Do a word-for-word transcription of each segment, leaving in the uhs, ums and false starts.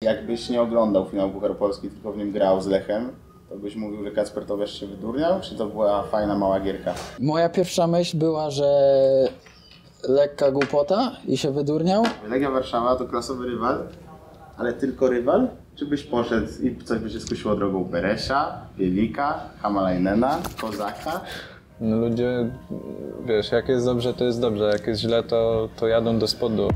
jakbyś nie oglądał finału Pucharu Polski, tylko w nim grał z Lechem, to byś mówił, że Kacper Tobiasz się wydurniał, czy to była fajna mała gierka? Moja pierwsza myśl była, że lekka głupota i się wydurniał. Legia Warszawa to klasowy rywal, ale tylko rywal? Czy byś poszedł i coś by się skusiło drogą Beresia, Bielika, Hamalajnena, Kozaka? No ludzie, wiesz, jak jest dobrze, to jest dobrze, jak jest źle, to, to jadą do spodu.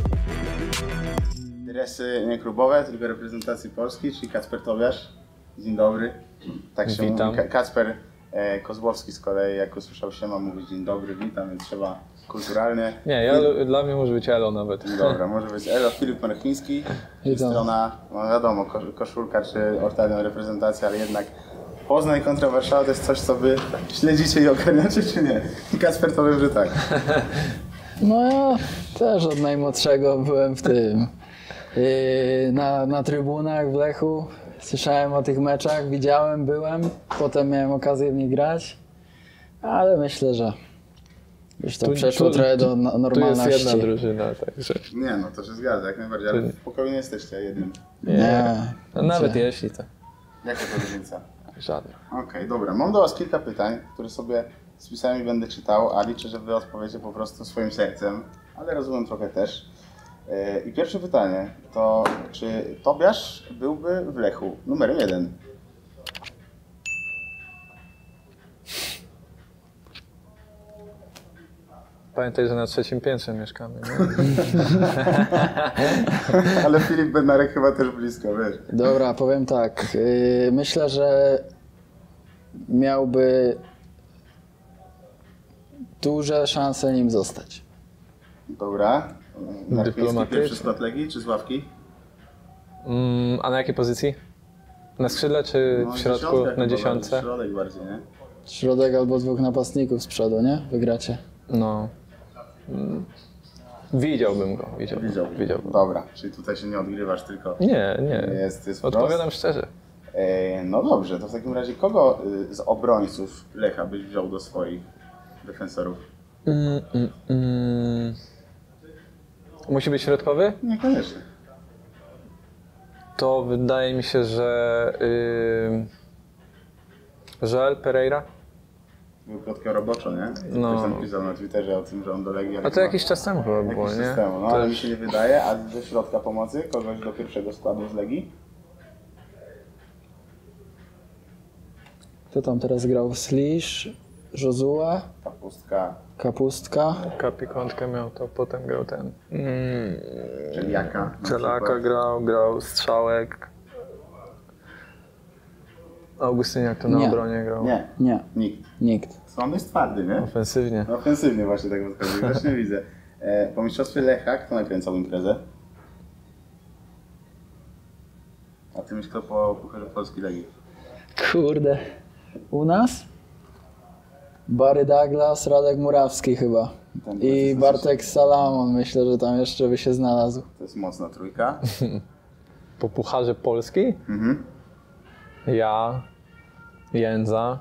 Dresy nie klubowe, tylko reprezentacji Polski, czyli Kacper Tobiasz. Dzień dobry. Tak się Witam. mówi. Kacper e, Kozłowski z kolei, jak usłyszał się, ma mówić dzień dobry, witam, więc trzeba kulturalnie. Nie, ja, dla mnie może być Elo nawet. Dobra, może być Elo, Filip Marchiński, strona, no wiadomo, koszulka czy ortalion reprezentacja, ale jednak Poznań kontra Warszawa to jest coś, co wy śledzicie i ogarniacie, czy nie? Kacper to wiem, że tak. No ja też od najmłodszego byłem w tym, yy, na, na trybunach w Lechu. Słyszałem o tych meczach, widziałem, byłem, potem miałem okazję w nich grać, ale myślę, że już to tu, przeszło tu, trochę do normalności. Tu jest jedna drużyna, także... Nie, no to się zgadza, jak najbardziej, ale w pokoju nie jesteście jednym. Nie. nie. No, nawet nie. Jeśli to. Jaka to różnica? Żadna. Okej, okay, dobra, mam do was kilka pytań, które sobie spisałem i będę czytał, a liczę, że wy odpowiecie po prostu swoim sercem, ale rozumiem trochę też. I pierwsze pytanie to, czy Tobiasz byłby w Lechu numerem jeden? Pamiętaj, że na trzecim piętrze mieszkamy, nie? Ale Filip Bednarek chyba też blisko, wiesz. Dobra, powiem tak. Yy, myślę, że miałby duże szanse nim zostać. Dobra. Marchiński pierwszy skład Legii czy z ławki? Mm, a na jakiej pozycji? Na skrzydle czy no, w środku? Na dziesiątce? Środek bardziej, nie? Środek albo dwóch napastników z przodu, nie? Wygracie. No. Mm. Widziałbym go. Widziałbym. Widziałbym. Widziałbym. Dobra, czyli tutaj się nie odgrywasz, tylko... Nie, nie. Jest, jest Odpowiadam szczerze. E, no dobrze, to w takim razie kogo z obrońców Lecha byś wziął do swoich defensorów? Mm, mm, mm. Musi być środkowy? Niekoniecznie. To wydaje mi się, że yy, Joel Pereira. Był plotkę roboczo, nie? No. Ktoś tam pisał na Twitterze o tym, że on do Legii... A to jakiś czas temu chyba było, jakiś nie? Czas temu, no to ale już... mi się nie wydaje, a ze środka pomocy kogoś do pierwszego składu z Legii? Kto tam teraz grał? Slisz, Josua, Kapustka. Kapustka. Kapi kątkę miał, to potem grał ten... Mm. Czeliaka. Czeliaka grał, grał Strzałek. Augustyniak to na nie. obronie grał. Nie, nie. Nikt. Nikt. Słon jest twardy, nie? Ofensywnie. No, ofensywnie właśnie tak wychodzi, właśnie widzę. E, po mistrzostwie Lecha kto nakręcał imprezę? A ty myślisz, kto po Pucharze Polski Legii? Kurde. U nas? Bary Douglas, Radek Murawski chyba. Ten i Bartek Salamon, myślę, że tam jeszcze by się znalazł. To jest mocna trójka. Po Pucharze Polski? Mhm. Ja, Jędza,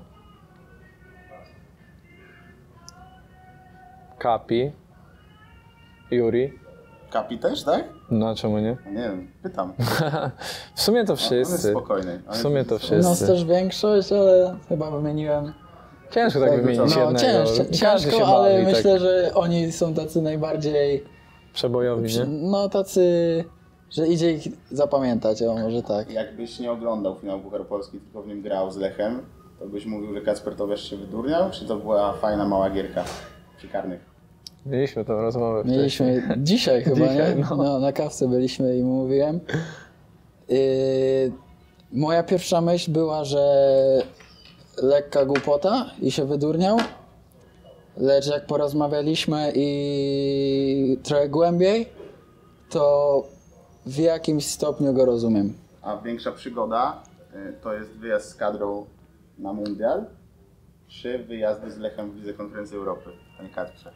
Kapi, Juri. Kapi też, tak? No, czemu nie? Nie wiem, pytam. W sumie to wszyscy. On jest spokojny. W sumie to wszyscy. U nas też większość, ale chyba wymieniłem. Ciężko tak wymienić no, jednego. Ciężko, ciężko się ale bawi, myślę, tak. że oni są tacy najbardziej... Przebojowi, nie? No tacy, że idzie ich zapamiętać, o może tak. Jakbyś nie oglądał finału Pucharu Polski, tylko w nim grał z Lechem, to byś mówił, że Kacper Tobiasz się wydurniał, czy to była fajna mała gierka przy karnych? Mieliśmy tą rozmowę wcześniej. Mieliśmy dzisiaj chyba, dzisiaj, nie? no. No, na kawce byliśmy i mówiłem. Yy, moja pierwsza myśl była, że lekka głupota i się wydurniał, lecz jak porozmawialiśmy i trochę głębiej, to w jakimś stopniu go rozumiem. A większa przygoda y, to jest wyjazd z kadrą na mundial, czy wyjazdy z Lechem w Lidze Konferencji Europy, panie Kacprze?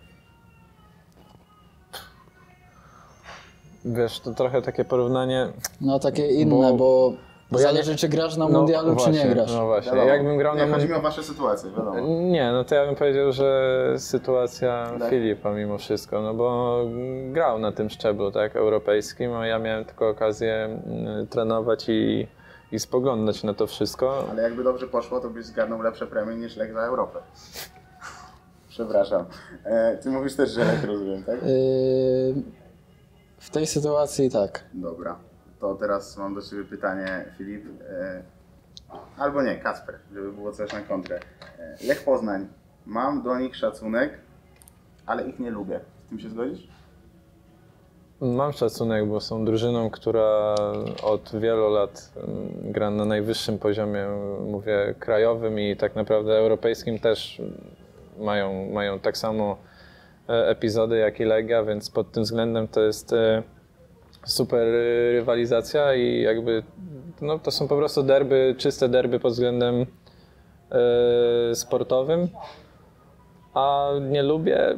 Wiesz, to trochę takie porównanie... No takie inne, bo... bo Bo ja zależy, nie- czy grasz na No mundialu, właśnie, czy nie grasz. No właśnie, Wiadomo. jakbym grał na Nie, chodzi mundialu... mi o wasze sytuacje, wiadomo. Nie, no to ja bym powiedział, że sytuacja Tak. Filipa mimo wszystko, no bo grał na tym szczeblu, tak, europejskim, a ja miałem tylko okazję mm, trenować i, i spoglądać na to wszystko. Ale jakby dobrze poszło, to byś zgarnął lepsze premie niż Lech za Europę. Przepraszam. E, ty mówisz też, że Lech, rozumiem, tak? Yy, w tej sytuacji tak. Dobra. To teraz mam do ciebie pytanie, Filip. E, albo nie, Kacper, żeby było coś na kontrę. E, Lech Poznań. Mam do nich szacunek, ale ich nie lubię. Z tym się zgodzisz? Mam szacunek, bo są drużyną, która od wielu lat mm, gra na najwyższym poziomie, mówię, krajowym i tak naprawdę europejskim też mają, mają tak samo e, epizody jak i Legia, więc pod tym względem to jest e, super rywalizacja i jakby no, to są po prostu derby, czyste derby pod względem e, sportowym, a nie lubię.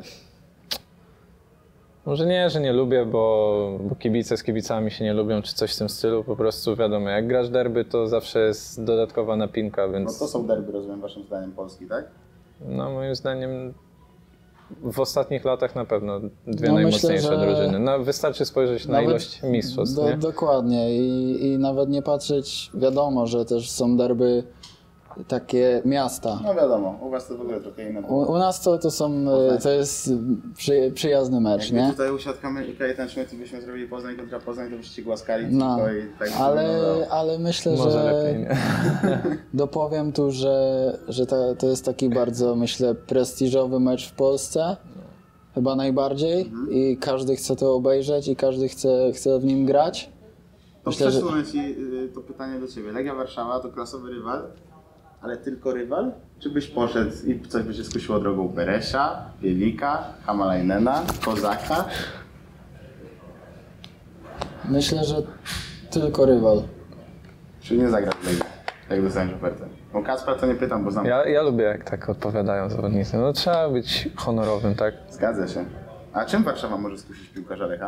Może nie, że nie lubię, bo, bo kibice z kibicami się nie lubią, czy coś w tym stylu. Po prostu wiadomo, jak grasz derby, to zawsze jest dodatkowa napinka, No więc to są derby, rozumiem, waszym zdaniem Polski, tak? no, moim zdaniem w ostatnich latach na pewno dwie No, najmocniejsze myślę, że drużyny. No, wystarczy spojrzeć na Nawet ilość mistrzostw, do, nie? Dokładnie I, i nawet nie patrzeć, wiadomo, że też są derby takie miasta. No wiadomo, u was to w ogóle trochę inne. U, u nas to, to są, e, to jest przy, przyjazny mecz, Jakby nie? tutaj usiadł Kajetan Schmidt i byśmy zrobili Poznań kontra Poznań, to byście głaskali No, tylko i tak by ale, wyglądało. ale myślę, Może że lepiej, nie? dopowiem tu, że, że ta, to jest taki bardzo, myślę, prestiżowy mecz w Polsce. Chyba najbardziej i każdy chce to obejrzeć i każdy chce, chce w nim grać. To myślę, że- przesunę ci y, to pytanie do ciebie. Legia Warszawa to klasowy rywal, ale tylko rywal? Czy byś poszedł i coś by się skusiło drogą Beresia, Bielika, Hamalajnena, Kozaka? Myślę, że tylko rywal. Czy nie zagrać w Legii, jak dostaniesz ofertę? Bo Kacpra to nie pytam, bo znam. Ja, ja lubię, jak tak odpowiadają zawodnicy. No trzeba być honorowym, tak? Zgadza się. A czym Warszawa może skusić piłkarza Lecha?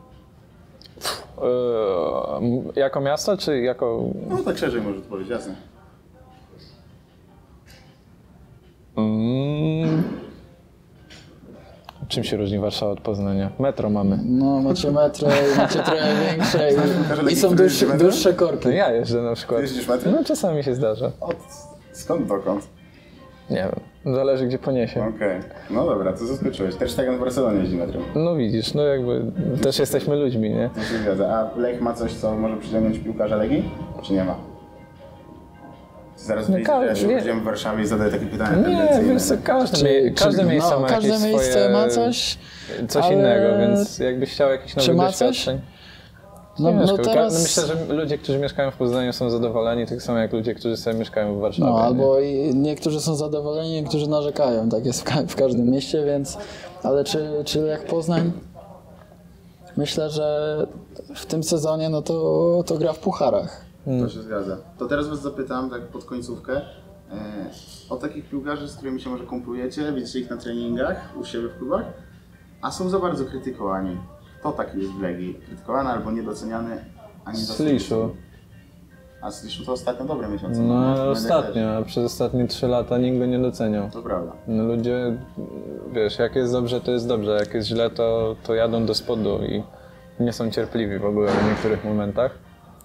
Eee, jako miasto, czy jako... No tak szerzej może odpowiedzieć, jasne. Mm. Czym się różni Warszawa od Poznania? Metro mamy. No, macie metro i macie trochę większe i, i są Który dłuższe, jeździ dłuższe korki. No ja jeżdżę na przykład. Jeździsz metrem? No czasami się zdarza. Od skąd dokąd? Nie wiem, zależy gdzie poniesie. Okej, no dobra, to zaskoczyłeś. Też tak w Barcelonie jeździ metrem. No widzisz, no jakby też jesteśmy ludźmi, nie? To się zgadza. A Lech ma coś, co może przyciągnąć piłkarza Legii? Czy nie ma? Zaraz wyjdzie, ka- że ja się nie. urodziłem w Warszawie i zadaję takie pytania Nie, tendencyjne. wiesz co, każde, Czy- mie- czy- każde miejsce no, ma każde jakieś miejsce swoje... ma coś, coś ale- innego, więc jakbyś chciał jakichś Czy nowych ma coś? doświadczeń... No, nie no mieszkał. Ka- teraz... no myślę, że ludzie, którzy mieszkają w Poznaniu są zadowoleni, tak samo jak ludzie, którzy sobie mieszkają w Warszawie. No, nie? albo i niektórzy są zadowoleni, niektórzy narzekają, tak jest w, ka- w każdym mieście, więc... Ale czy, czy jak Poznań? Myślę, że w tym sezonie no to, to gra w pucharach. To się zgadza. To teraz was zapytam, tak pod końcówkę, e, o takich piłkarzy, z którymi się może kumplujecie, widzicie ich na treningach, u siebie w klubach, a są za bardzo krytykowani. Kto taki jest w Legii? Krytykowany albo niedoceniany, a nie Sliszu. A Sliszu to ostatnio dobre miesiące. No Będę ostatnio, a przez ostatnie trzy lata nikt go nie doceniał. też. To prawda. No ludzie, wiesz, jak jest dobrze, to jest dobrze, jak jest źle, to, to jadą do spodu i nie są cierpliwi w ogóle w niektórych momentach.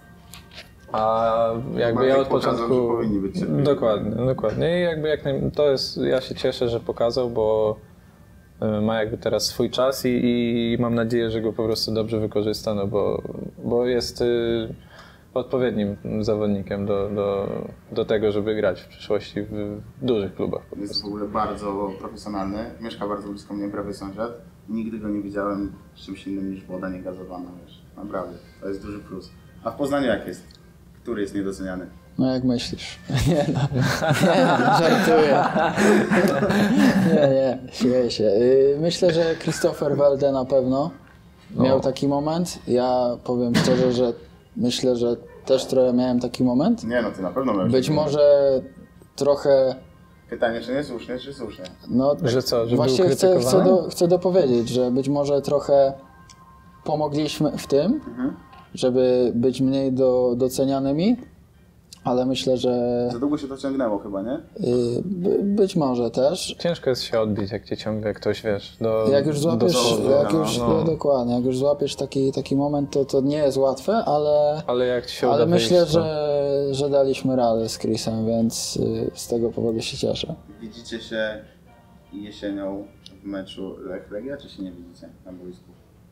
A jakby Bartek ja od pokazał, początku... że powinni być cierpliwi. Dokładnie, dokładnie. I jakby jak naj... to jest, ja się cieszę, że pokazał, bo y, ma jakby teraz swój czas i, i mam nadzieję, że go po prostu dobrze wykorzysta, no bo, bo jest y, odpowiednim zawodnikiem do, do, do tego, żeby grać w przyszłości w dużych klubach. Po Jest prostu. w ogóle bardzo profesjonalny, mieszka bardzo blisko mnie, prawie sąsiad. Nigdy go nie widziałem z czymś innym niż woda niegazowana, wiesz. Naprawdę, to jest duży plus. A w Poznaniu jak jest? Który jest niedoceniany? No jak myślisz? Nie no, nie, żartuję. Nie, nie, śmieję się. Y, Myślę, że Christopher Welde na pewno miał taki moment. Ja powiem szczerze, że myślę, że też trochę miałem taki moment. Nie no, ty na pewno miałeś. Być może trochę, Pytanie, czy nie słusznie, czy słusznie? no Że co, że był właśnie chcę, chcę, krytykowany? do, chcę dopowiedzieć, że być może trochę pomogliśmy w tym, żeby być mniej do, docenianymi, ale myślę, że Za długo się to ciągnęło chyba, nie? y, by, być może też. Ciężko jest się odbić, jak cię ciągnie ktoś, wiesz, do Jak już złapiesz, do przodu. jak no, już, no. no, dokładnie, jak już złapiesz taki, taki moment, to, to nie jest łatwe, ale, Ale jak ci się ale uda myślę, wyjść, to... że, że daliśmy radę z Chrisem, więc y, z tego powodu się cieszę. Widzicie się jesienią w meczu Lech Legia, czy się nie widzicie na boisku?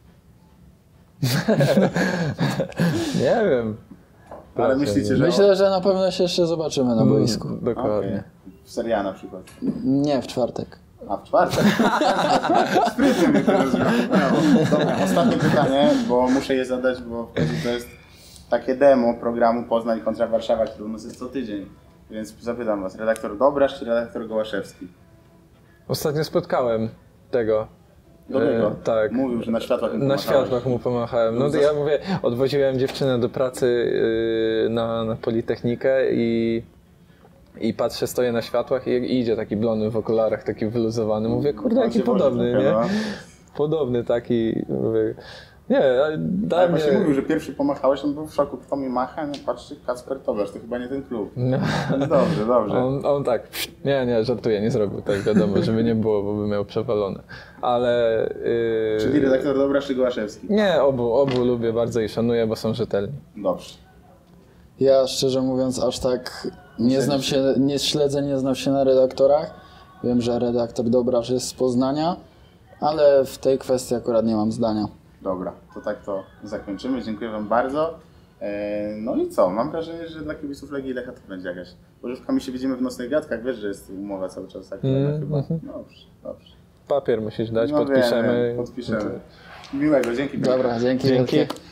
Nie wiem. Ale Raczej myślicie, nie. że... Myślę, że na pewno się jeszcze zobaczymy na boisku. Mm, Dokładnie. Okej. W Serie A na przykład. Nie, w czwartek. A w czwartek? Sprytnie mnie to rozwiązał. Dobra, ostatnie pytanie, bo muszę je zadać, bo w końcu to jest takie demo programu Poznań kontra Warszawa, który u nas jest co tydzień. Więc zapytam was, redaktor Dobrasz czy redaktor Gołaszewski? Ostatnio spotkałem tego. Dobrego. E, tak. Mówił, że na światłach mu Na pomachałeś. światłach mu pomachałem. No to ja mówię, odwoziłem dziewczynę do pracy yy, na, na Politechnikę i, i patrzę, stoję na światłach i, i idzie taki blondyn w okularach, taki wyluzowany. Mówię, kurde, On jaki się wozi podobny, trochę, nie? no. Podobny taki, mówię, nie, ale Ale daj mnie... właśnie mówił, że pierwszy pomachałeś, on był w szoku, kto mi macha, no patrzcie, Kacper Tobiasz, to chyba nie ten klub. No. Dobrze, dobrze. On, on tak, nie, nie, żartuję, nie zrobił tak, wiadomo, żeby nie było, bo by miał przewalone. Ale... Yy, Czyli redaktor Dobrasz czy Gołaszewski? Nie, obu, obu lubię bardzo i szanuję, bo są rzetelni. Dobrze. Ja szczerze mówiąc aż tak nie Myślę, znam że- się, nie śledzę, nie znam się na redaktorach. Wiem, że redaktor Dobrasz jest z Poznania, ale w tej kwestii akurat nie mam zdania. Dobra, to tak to zakończymy. Dziękuję wam bardzo. E, No i co? Mam wrażenie, że dla kibiców Legii i Lecha to będzie jakaś... Bożówkami się widzimy w Nocnych Gadkach, wiesz, że jest umowa cały czas aktualna Mm, chyba. mhm. Dobrze, dobrze. Papier musisz dać, No podpiszemy. Wiem, wiem, podpiszemy. Miłego, dzięki. Dobra, dzięki. Dzięki. wielkie.